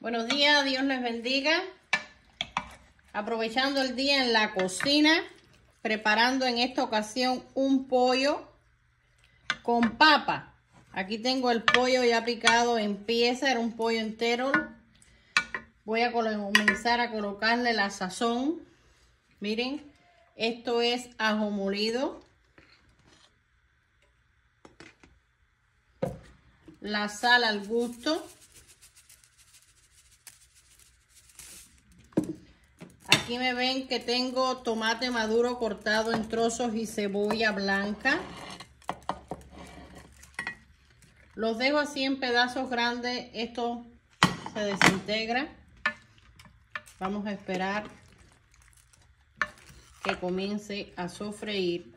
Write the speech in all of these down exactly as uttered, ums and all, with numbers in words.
Buenos días, Dios les bendiga. Aprovechando el día en la cocina, preparando en esta ocasión un pollo con papa. Aquí tengo el pollo ya picado en piezas, era un pollo entero. Voy a comenzar a colocarle la sazón. Miren, esto es ajo molido, la sal al gusto. Aquí me ven que tengo tomate maduro cortado en trozos y cebolla blanca. Los dejo así en pedazos grandes. Esto se desintegra. Vamos a esperar que comience a sofreír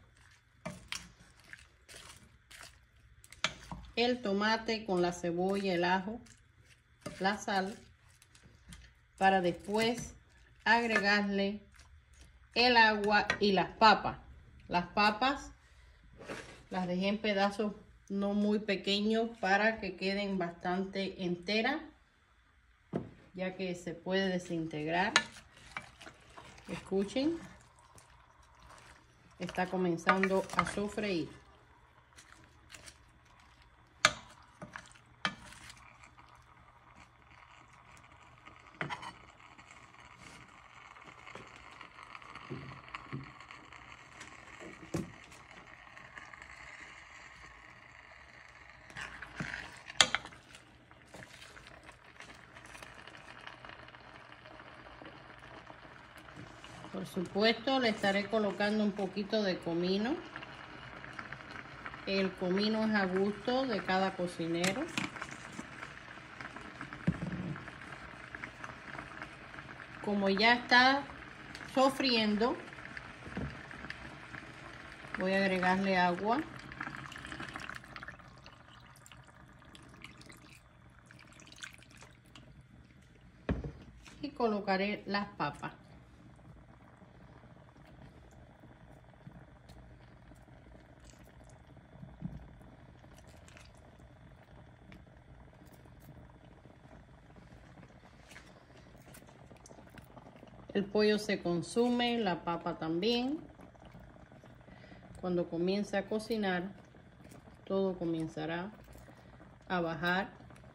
el tomate con la cebolla, el ajo, la sal, para después agregarle el agua y las papas. Las papas las dejé en pedazos no muy pequeños para que queden bastante enteras, ya que se puede desintegrar. Escuchen, está comenzando a sofreír. Por supuesto, le estaré colocando un poquito de comino. El comino es a gusto de cada cocinero. Como ya está sofriendo, voy a agregarle agua. Y colocaré las papas. El pollo se consume, la papa también. Cuando comience a cocinar, todo comenzará a bajar.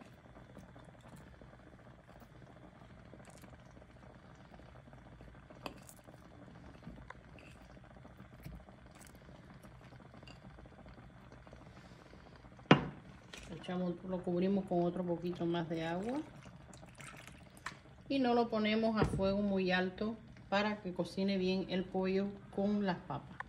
Echamos, lo cubrimos con otro poquito más de agua. Y no lo ponemos a fuego muy alto para que cocine bien el pollo con las papas.